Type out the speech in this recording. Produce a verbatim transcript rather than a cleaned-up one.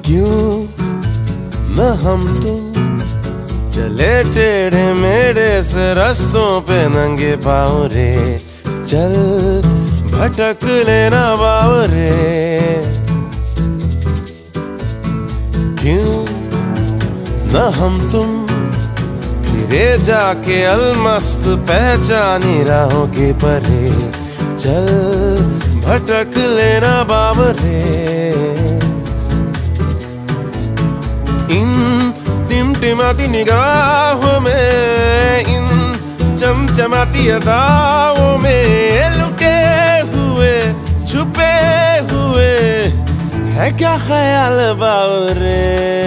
क्यों न हम तुम चले टेढ़े मेढ़े से रास्तों पे नंगे पाँव रे, चल भटक लेना बाव रे। क्यों न हम तुम फिरे जाके अलमस्त पहचानी राहों के परे, चल भटक लेना बाव रे। इन टिमटिमाती निगाहों में, इन चमचमाती अदाओं में लुके हुए छुपे हुए है क्या ख्याल बावरे।